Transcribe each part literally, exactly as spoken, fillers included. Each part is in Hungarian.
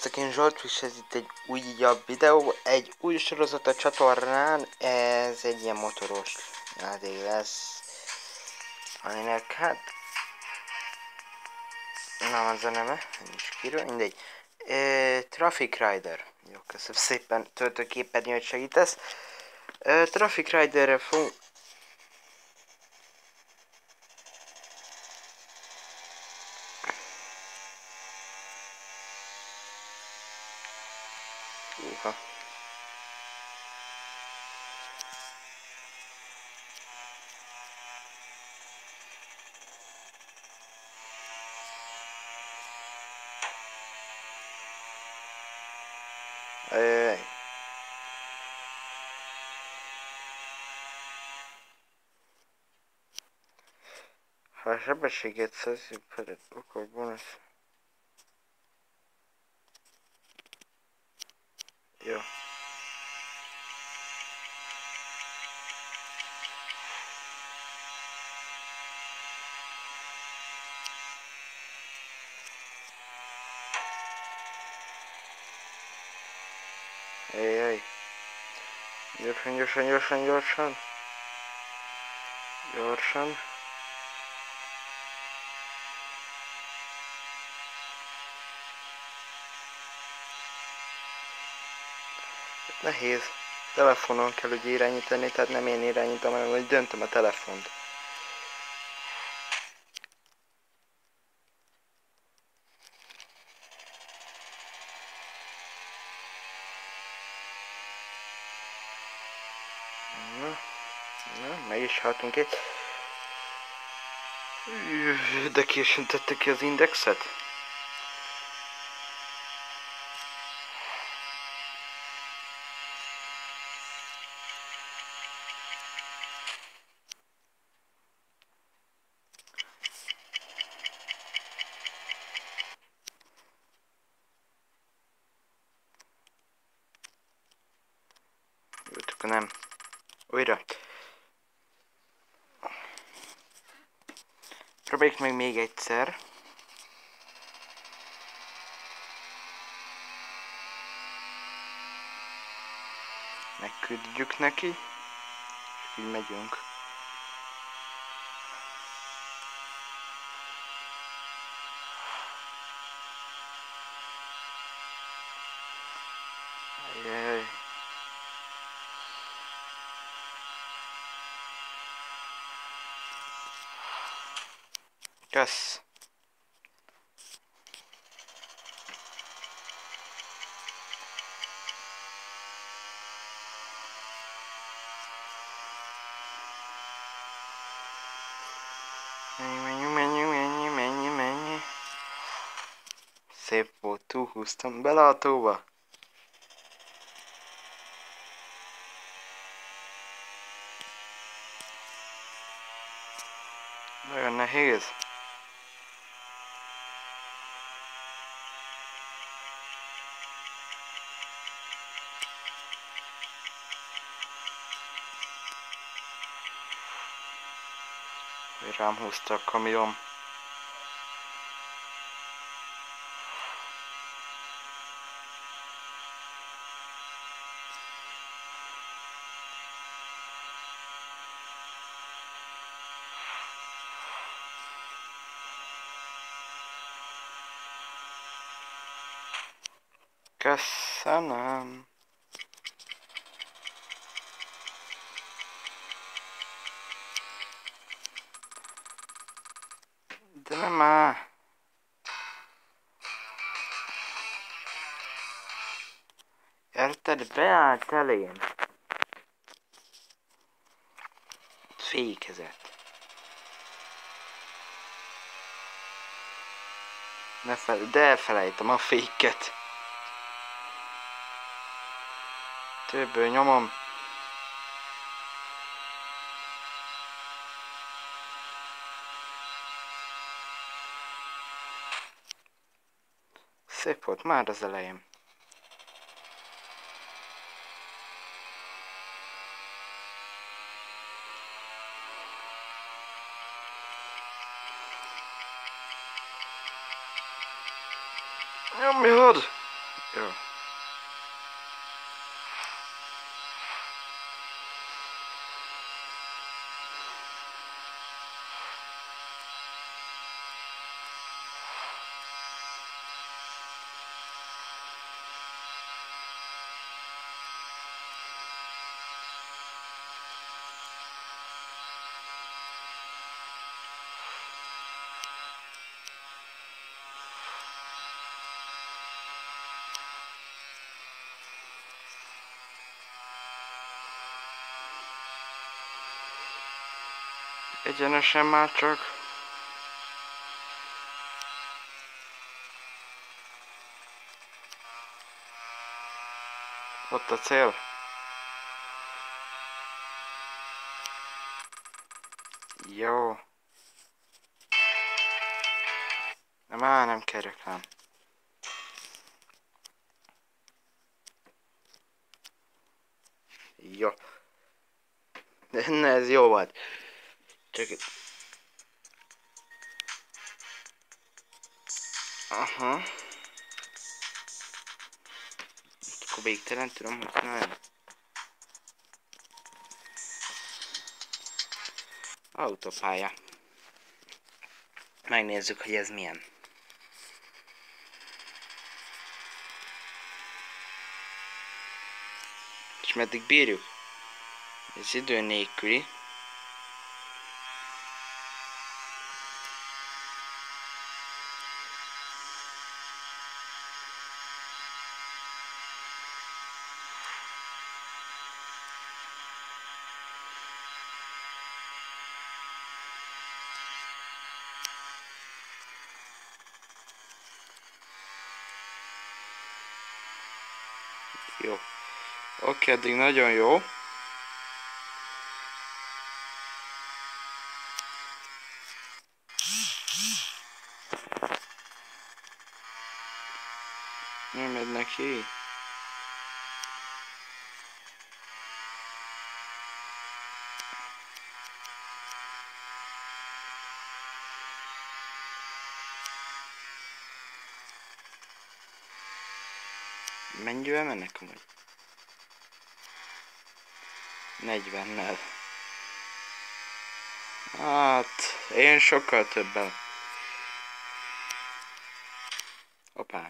Sziasztok, én Zsolt, és ez itt egy újabb videó, egy új sorozat a csatornán, ez egy ilyen motoros játék lesz, aminek hát, nem az a neve, nincs kiről, mindegy, e, Traffic Rider, jó, köszönöm szépen töltőképernyő, hogy segítesz, e, Traffic Riderre fogunk, Uha. Ajajaj. Ha a sebességet szerzi felett, akkor bónusz. Jó. Ajajaj. Gyorsan, gyorsan, gyorsan, gyorsan. Gyorsan. Nehéz. Telefonon kell ugye irányítani, tehát nem én irányítom, hanem hogy döntöm a telefont. Na, na, meg is haltunk egy. De későn tette ki az indexet? Jó, akkor nem. Újra. Próbáljuk meg még egyszer. Megküldjük neki. És így megyünk. Ajjaj. Kösz. Menjünk, menjünk, menjünk, menjünk, menjünk. Szép volt, túlhúztam bele a tóba. Nagyon nehéz. Hogy rám húzta a kamion. Köszönöm. De nem már. Érted? Beállt elén. Fékezett. Ne fel, de elfelejtem a féket. Többől nyomom. Szép volt már az elején. Nyomjad! Jó. Egyenesen már csak. Ott a cél. Jó. De már nem kereklem. Jó. De ez jó volt. Csak itt. Aha. Akkor végtelen tudom használni. Autópálya. Megnézzük, hogy ez milyen. És meddig bírjuk? Ez idő nélküli. Jó. Oké, eddig nagyon jó. Nem megy neki. Mennyivel mennek amúgy? negyvennel. Hát, én sokkal többel. Hoppá.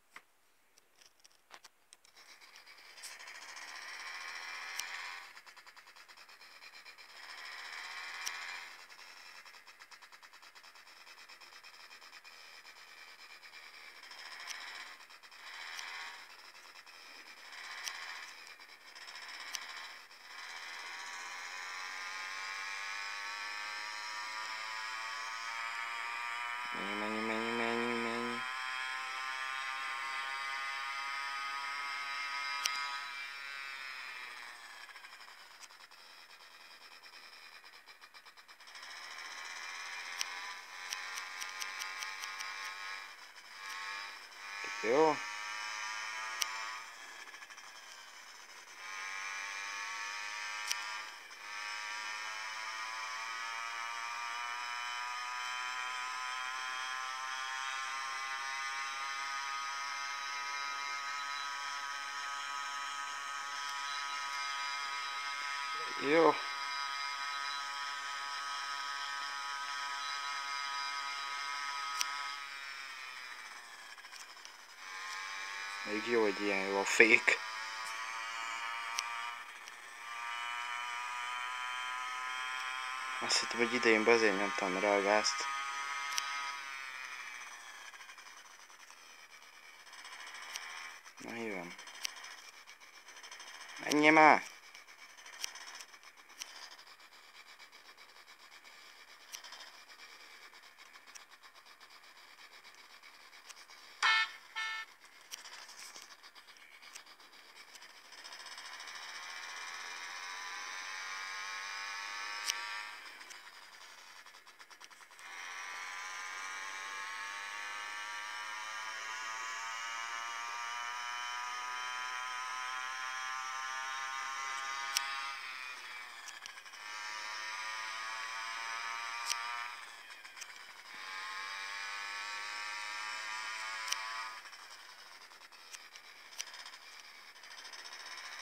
Menj, menj, menj, menj, menj. Jó. Jó. Még jó, hogy ilyen jó a fék. Azt hittem, hogy idején azért nyomtam rá a gázt. Na, mi van? Menjél már!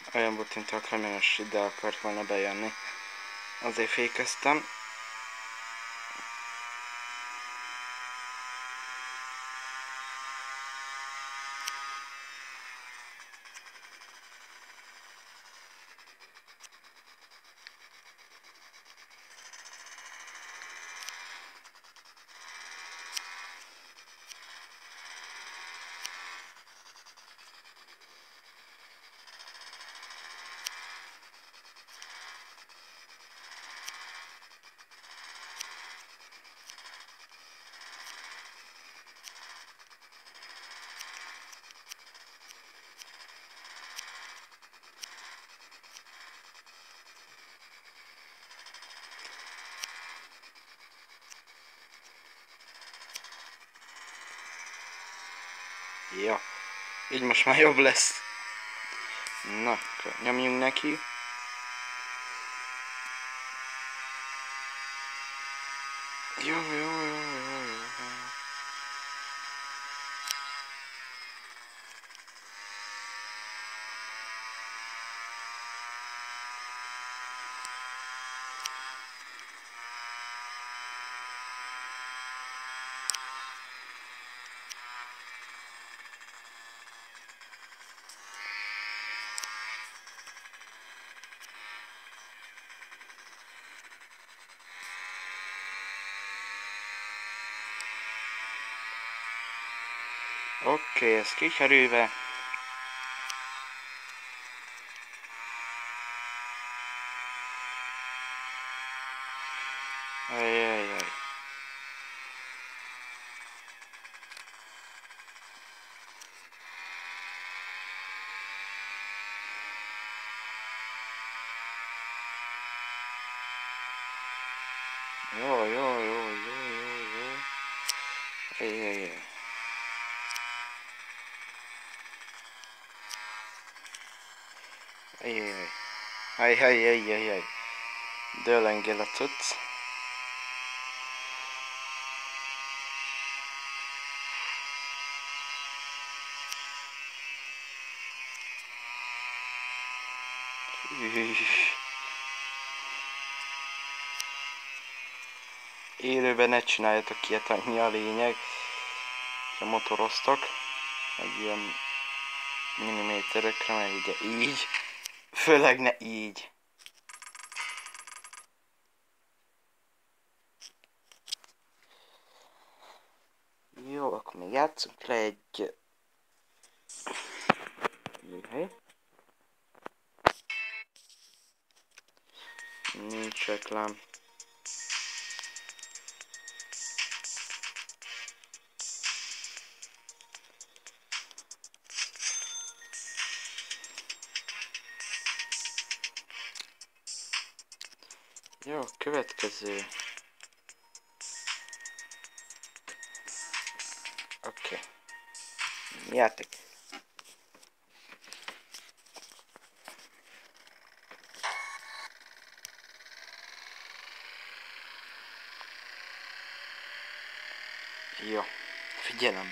Olyan volt, mint a kamionos ide akart volna bejönni. Azért fékeztem. Ja, így most már jobb lesz. Na, akkor nyomjunk neki. Jó, jó, jó, jó, jó. Oké, okay, ez kikerülve. Ajajaj. Jó, jó, jó, jó, jó, jó. Ajajaj. Ajajaj. Ajajajajajaj. Dőlengél a cucc. Élőben ne csináljatok ilyet, annyi a lényeg. Ha motoroztok, egy ilyen milliméterekre, meg ugye így. Főleg ne így. Jó, akkor még játszunk le egy... Műhely. Nincs reklám. Jó, következő. Oké. Okay. Játék. Jó, figyelem.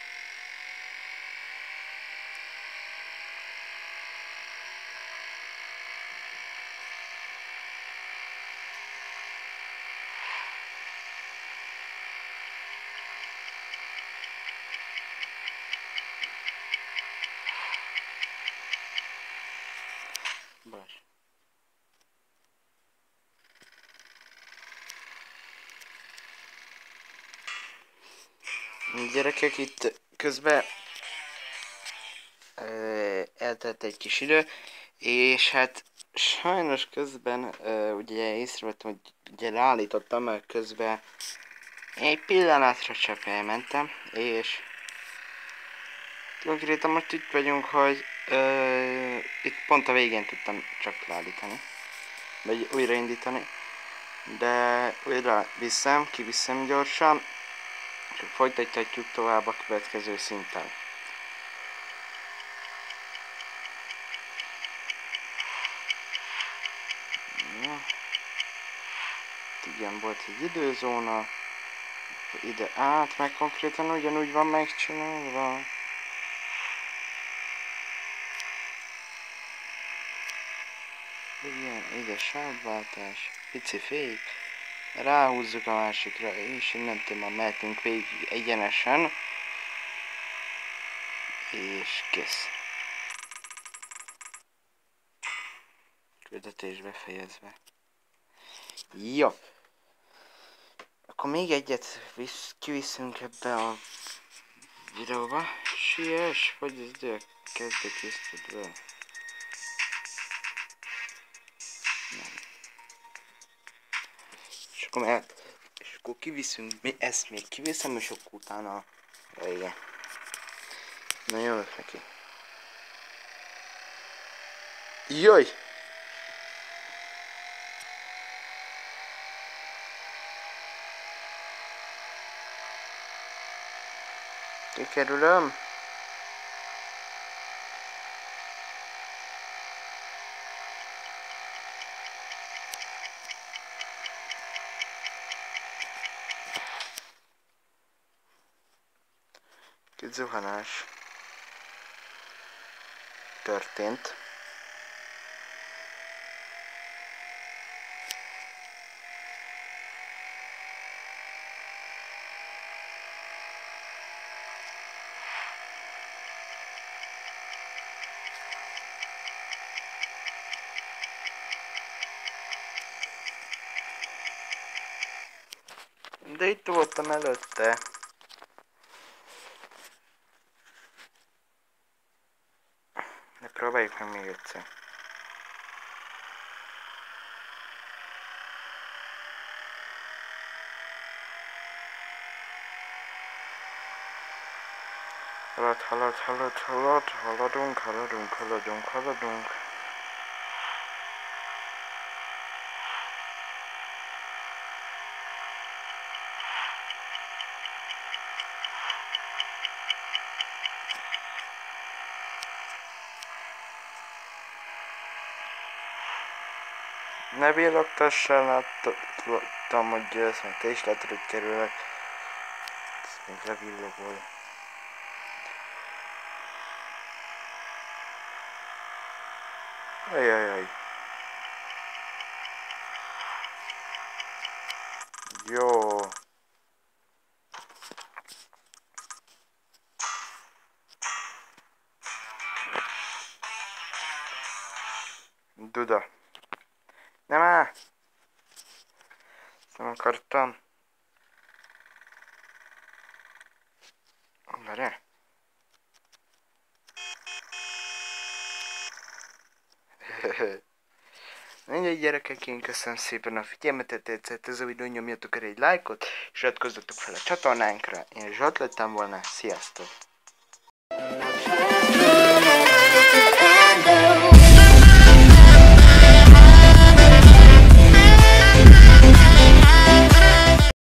Bas. Gyerekek, itt közben uh, eltelt egy kis idő, és hát sajnos közben uh, ugye észrevettem, hogy ugye leállítottam, mert közben egy pillanatra csak elmentem, és konkrétan most itt vagyunk, hogy uh, itt pont a végén tudtam csak leállítani, vagy újraindítani, de újra viszem, kiviszem gyorsan, és folytatjuk tovább a következő szinten. Ja. Igen, volt egy időzóna, ide át, meg konkrétan ugyanúgy van megcsinálva. Igen, ide sávváltás, pici fék, ráhúzzuk a másikra, és innentől már mehetünk végig egyenesen, és kész. Küldetés befejezve. Jó. Akkor még egyet visz, kiviszünk ebbe a videóba. Siess, hogy ez de kezdek készített be. Nem. És akkor, el, és akkor kiviszünk, mi ezt még kiviszem, és akkor utána, ja, igen. Na jövök neki. Jöjj! Kikerülöm. Kis zuhanás történt. De itt voltam előtte. De próbáljuk meg még egyszer. Halad, halad, halad, halad, haladunk, haladunk, haladunk, haladunk. Ne villogtassál, láttam, hogy jössz, meg te is látod, hogy kerülök. Ez még levillogol. Ajajaj. Jó. Duda. Nem áll! Nem akartam. Várjál. Mindegy gyerekek, én köszönöm szépen a figyelmetet, tetszett ez a videó, nyomjatok erre egy lájkot, és iratkozzatok fel a csatornánkra. Én Zsolt lettem volna, sziasztok!